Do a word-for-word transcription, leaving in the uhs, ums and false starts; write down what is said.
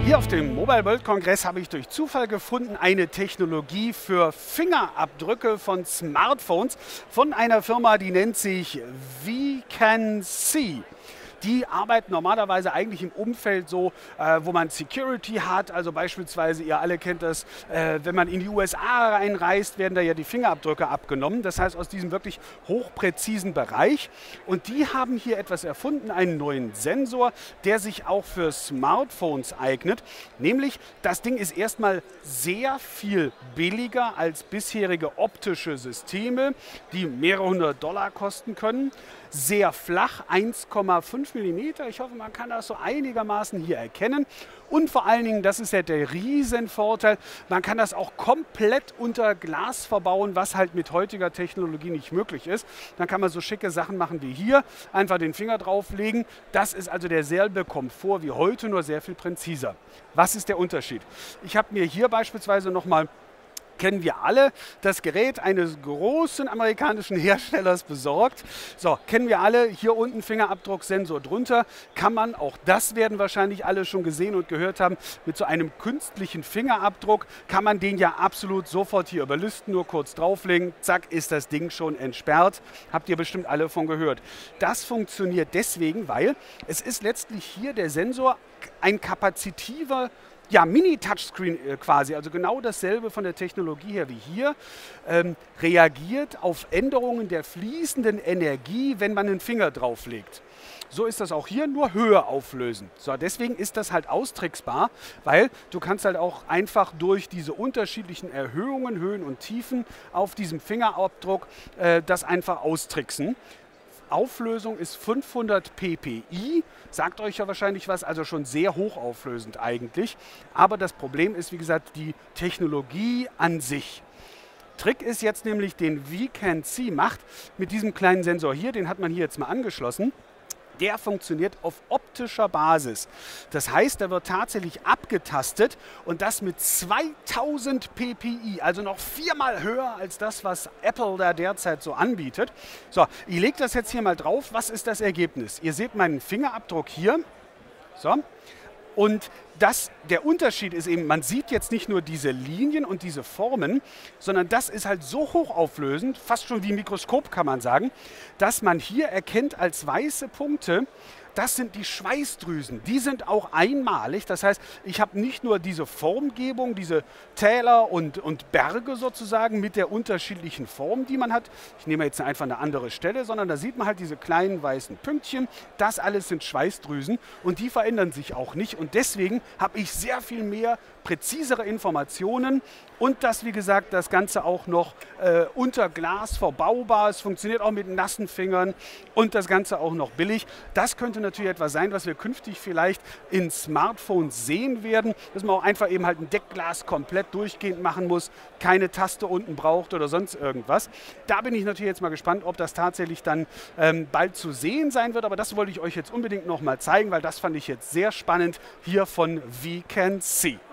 Hier auf dem Mobile World Congress habe ich durch Zufall gefunden eine Technologie für Fingerabdrücke von Smartphones von einer Firma, die nennt sich We Can See. Die arbeiten normalerweise eigentlich im Umfeld so, äh, wo man Security hat, also beispielsweise, ihr alle kennt das, äh, wenn man in die U S A reinreist, werden da ja die Fingerabdrücke abgenommen, das heißt aus diesem wirklich hochpräzisen Bereich. Und die haben hier etwas erfunden, einen neuen Sensor, der sich auch für Smartphones eignet, nämlich das Ding ist erstmal sehr viel billiger als bisherige optische Systeme, die mehrere hundert Dollar kosten können. Sehr flach, eins Komma fünf Millimeter. Ich hoffe, man kann das so einigermaßen hier erkennen. Und vor allen Dingen, das ist ja der Riesenvorteil, man kann das auch komplett unter Glas verbauen, was halt mit heutiger Technologie nicht möglich ist. Dann kann man so schicke Sachen machen wie hier, einfach den Finger drauflegen. Das ist also derselbe Komfort wie heute, nur sehr viel präziser. Was ist der Unterschied? Ich habe mir hier beispielsweise nochmal, kennen wir alle, das Gerät eines großen amerikanischen Herstellers besorgt. So, kennen wir alle, hier unten Fingerabdrucksensor drunter, kann man, auch das werden wahrscheinlich alle schon gesehen und gehört haben, mit so einem künstlichen Fingerabdruck kann man den ja absolut sofort hier überlisten, nur kurz drauflegen, zack, ist das Ding schon entsperrt. Habt ihr bestimmt alle von gehört. Das funktioniert deswegen, weil es ist letztlich hier der Sensor ein kapazitiver, ja, Mini-Touchscreen äh, quasi, also genau dasselbe von der Technologie her wie hier, ähm, reagiert auf Änderungen der fließenden Energie, wenn man den Finger drauflegt. So ist das auch hier, nur höher auflösen. So, deswegen ist das halt austricksbar, weil du kannst halt auch einfach durch diese unterschiedlichen Erhöhungen, Höhen und Tiefen auf diesem Fingerabdruck äh, das einfach austricksen. Auflösung ist fünfhundert p p i, sagt euch ja wahrscheinlich was, also schon sehr hochauflösend eigentlich. Aber das Problem ist, wie gesagt, die Technologie an sich. Trick ist jetzt nämlich, den We Can See macht, mit diesem kleinen Sensor hier, den hat man hier jetzt mal angeschlossen. Der funktioniert auf optischer Basis. Das heißt, der wird tatsächlich abgetastet und das mit zweitausend p p i, also noch viermal höher als das, was Apple da derzeit so anbietet. So, ich lege das jetzt hier mal drauf. Was ist das Ergebnis? Ihr seht meinen Fingerabdruck hier. So. Und das, der Unterschied ist eben, man sieht jetzt nicht nur diese Linien und diese Formen, sondern das ist halt so hochauflösend, fast schon wie ein Mikroskop kann man sagen, dass man hier erkennt als weiße Punkte, das sind die Schweißdrüsen. Die sind auch einmalig. Das heißt, ich habe nicht nur diese Formgebung, diese Täler und, und Berge sozusagen mit der unterschiedlichen Form, die man hat. Ich nehme jetzt einfach eine andere Stelle, sondern da sieht man halt diese kleinen weißen Pünktchen. Das alles sind Schweißdrüsen und die verändern sich auch nicht. Und deswegen habe ich sehr viel mehr präzisere Informationen und das, wie gesagt, das Ganze auch noch äh, unter Glas verbaubar. Es funktioniert auch mit nassen Fingern und das Ganze auch noch billig. Das könnte natürlich etwas sein, was wir künftig vielleicht in Smartphones sehen werden, dass man auch einfach eben halt ein Deckglas komplett durchgehend machen muss, keine Taste unten braucht oder sonst irgendwas. Da bin ich natürlich jetzt mal gespannt, ob das tatsächlich dann ähm, bald zu sehen sein wird, aber das wollte ich euch jetzt unbedingt noch mal zeigen, weil das fand ich jetzt sehr spannend hier von We Can See.